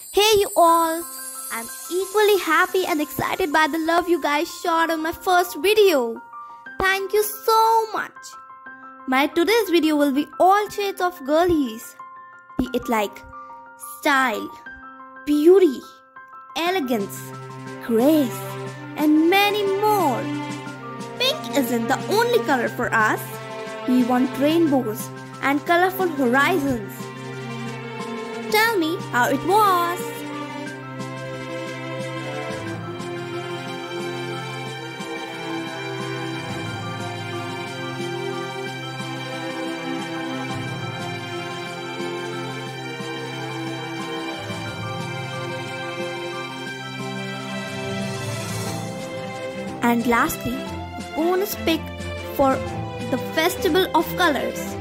Hey you all! I'm equally happy and excited by the love you guys showed on my first video. Thank you so much. My today's video will be all shades of girlies. Be it like style, beauty, elegance, grace, and many more. Pink isn't the only color for us. We want rainbows and colorful horizons. Tell me how it was. And lastly, a bonus pick for the Festival of Colors.